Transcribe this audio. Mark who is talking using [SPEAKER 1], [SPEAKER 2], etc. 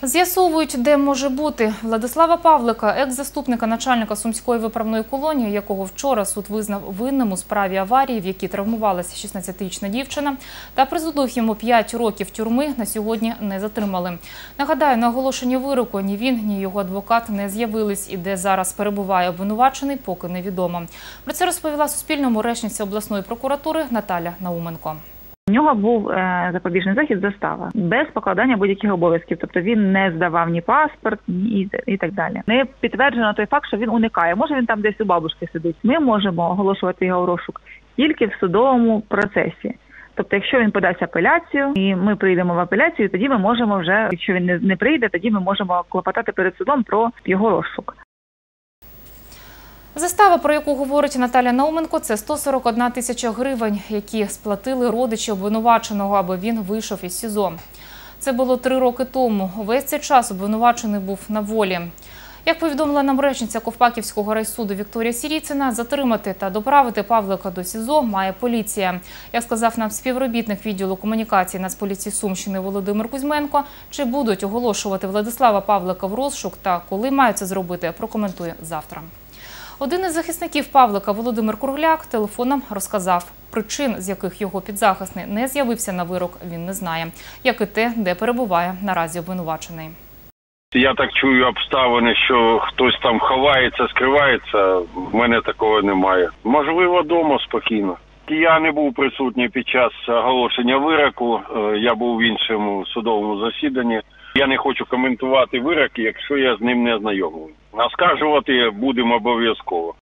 [SPEAKER 1] З'ясовують, де може бути. Владислава Павлика, екс-заступника начальника Сумської виправної колонії, якого вчора суд визнав винним у справі аварії, в якій травмувалася 16-річна дівчина, та присудив йому 5 років тюрми, на сьогодні не затримали. Нагадаю, на оголошенні вироку ні він, ні його адвокат не з'явились, і де зараз перебуває обвинувачений, поки невідомо. Про це розповіла Суспільному речниця обласної прокуратури Наталя Науменко.
[SPEAKER 2] У нього був запобіжний захід, застава, без покладання будь-яких обов'язків. Тобто він не здавав ні паспорт, ні і так далі. Не підтверджено той факт, що він уникає. Може він там десь у бабушки сидить. Ми можемо оголошувати його в розшук тільки в судовому процесі. Тобто, якщо він подасть апеляцію, і ми прийдемо в апеляцію, тоді ми можемо вже, якщо він не прийде, тоді ми можемо клопотати перед судом про його розшук.
[SPEAKER 1] Застава, про яку говорить Наталя Науменко, це 141 тисяча гривень, які сплатили родичі обвинуваченого, аби він вийшов із СІЗО. Це було 3 роки тому. Увесь цей час обвинувачений був на волі. Як повідомила нам речниця Ковпаківського райсуду Вікторія Сіріцина, затримати та доправити Павлика до СІЗО має поліція. Як сказав нам співробітник відділу комунікації Нацполіції Сумщини Володимир Кузьменко, чи будуть оголошувати Владислава Павлика в розшук та коли мають це зробити, прокоментує завтра. Один із захисників Павлика, Володимир Кругляк, телефоном розказав, причин, з яких його підзахисний не з'явився на вирок, він не знає, як і те, де перебуває наразі обвинувачений.
[SPEAKER 3] Я так чую обставини, що хтось там ховається, скривається, в мене такого немає. Можливо, вдома спокійно. Я не був присутній під час оголошення вироку, я був в іншому судовому засіданні. Я не хочу коментувати вирок, якщо я з ним не знайомий. Оскаржувати будемо обов'язково.